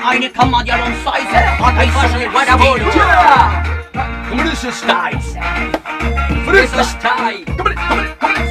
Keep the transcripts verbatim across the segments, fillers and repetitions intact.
Eine Kammer on size, Rock son, what a ball. Come on, this is style. This is style. Come on, come on, come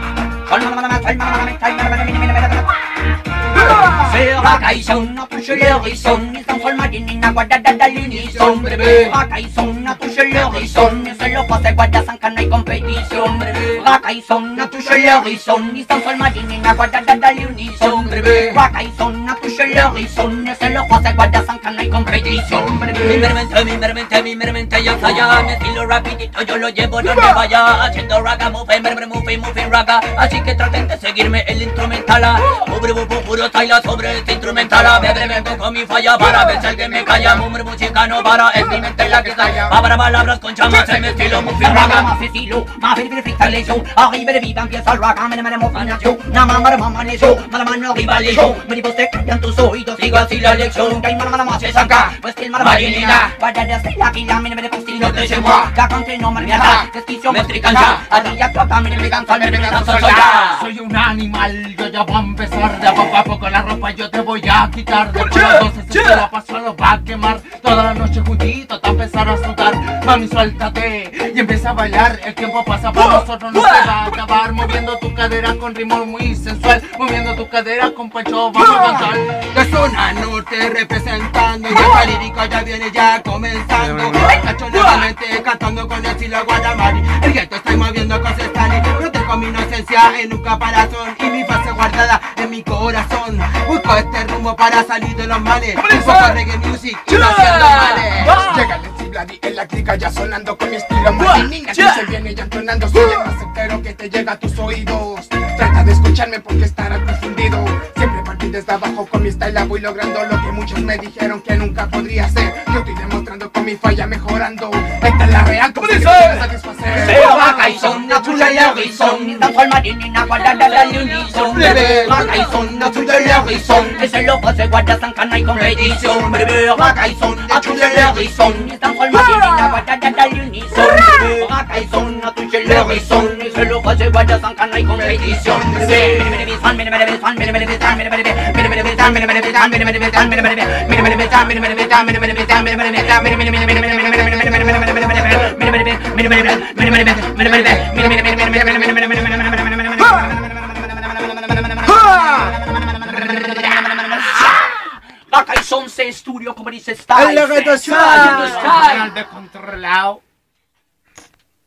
Raga i son, touche l'horizon, ils sont seulement d'une guarda dall'unisson. Raga i son, touche l'horizon, se lo fase guarda san canna in competition. Raga i son, touche l'horizon, ils sont seulement d'une guarda dall'unisson. Raga i son, touche l'horizon, se lo fase guarda san canna in competition. Mi mermente, mi mermente, mi mermente, ya falla, mi estilo rapidito, yo lo llevo donde vaya, haciendo raga, move, move, move, move, raga, así que traten de seguirme el instrumental. Sobre puro taila sobre este instrumental, me tremendo con mi falla para ver si alguien me calla. Mumbre música no para, es mi mente la que está. Para palabras con chamas en mi estilo muy raga. Más estilo, más ver freestyle show. Arriba de vida empieza el raga, me me mofina show. Na mamá mamá le show, mala mano arriba le show. Me digo usted callan tus oídos, sigo así la lección. Que hay mala mala más se saca, pues que el mar marinera. Vaya de hacer la quila, me me de estilo de chema. Ya con que no me mierda, desquicio me tricancha. Arriba toca, me me cansa, me me cansa ya. Soy un animal, yo ya voy a empezar. De a poco a poco la ropa yo te voy a quitar. Después de las doce se te la paso, lo va a quemar. Toda la noche juntito hasta empezar a sudar. Mami, suéltate y empieza a bailar. El tiempo pasa para nosotros, no se va a acabar. Moviendo tu cadera con ritmo muy sensual. Moviendo tu cadera con pecho, vamos a danzar. Es una norte representando. Y esta lírica ya viene ya comenzando. El cacho nuevamente cantando con el estilo Guadamari. El gueto estoy moviendo con Stanley. Protejo mi inocencia en un caparazón. Y mi fase guardada en mi corazón. Busco este rumbo para salir de los males. Un poco de reggae music y no haciendo males. Llega el Cibladi en la clica ya sonando con mi estilo Martinina. Si se viene ya entonando, soy el más entero que te llega a tus oídos. Trata de escucharme porque estarás confundido. Siempre partí desde abajo con mi style, voy logrando lo que muchos me dijeron que nunca podría ser. Yo estoy demostrando con mi falla mejorando. Esta es la real, como se quiere satisfacer. Se raga i son, touche l'horizon, ils sont seulement d'une guarda dall'unisson. Raga i son, touche l'horizon, e se lo fase guarda san canna in competition. Raga i son, touche l'horizon, ils sont seulement d'une guarda dall'unisson. Raga i son, touche l'horizon, e se lo fase guarda san canna in competition. Raga i son, c'est studio, como dice style. El reggaetón descontrolado.